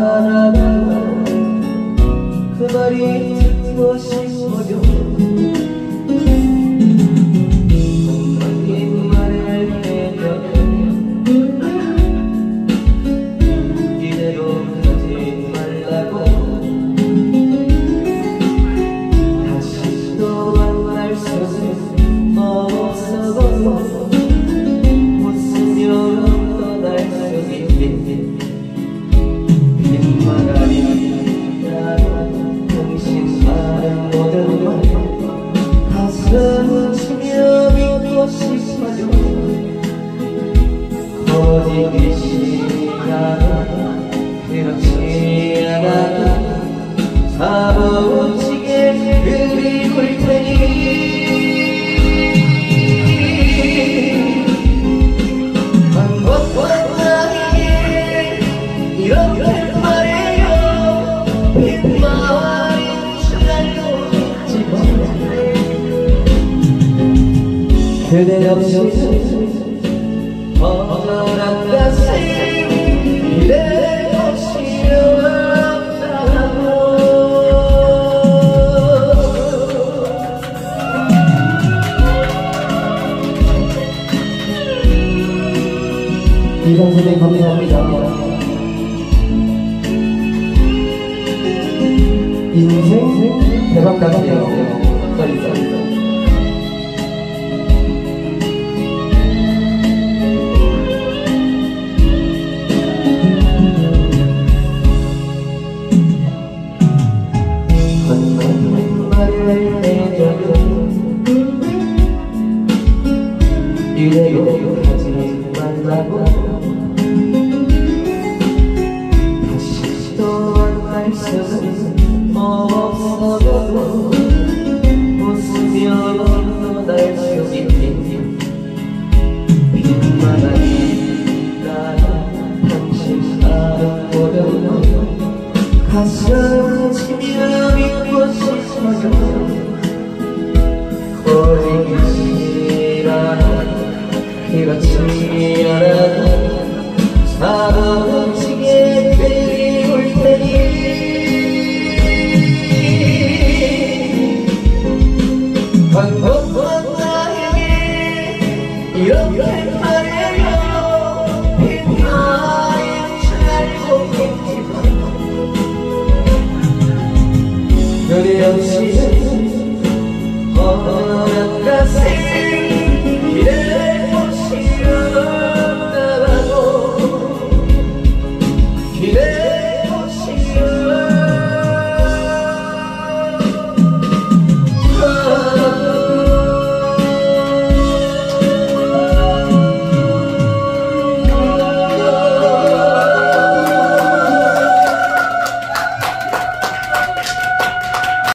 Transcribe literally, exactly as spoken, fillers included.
사랑하고 그 말이 듣고 싶어요. 한마디 말을 해도 이대로 가지 말라고 다시 또 만날 수는 없어도 웃으며 떠날 수 있게 빈말 아니라 당신 말은 모든 말 가슴 치며 믿고 싶어요. 거짓이 시간 그렇지 않아도 사무치게 그리울 테니 이렇게 말해요. 빈말인 줄 알고 그대 없이 허전한 가슴 그대 없이 없다고. 이봉선님 감사합니다. 인생 대박 나가네요. 썰이 썰이 한마디 말을 해줘도 이래요 하지 말라고 다시 또 만날 수는 없어도 웃으며 떠날 수 있게 빈말 아니라 당신 사랑 모든 가슴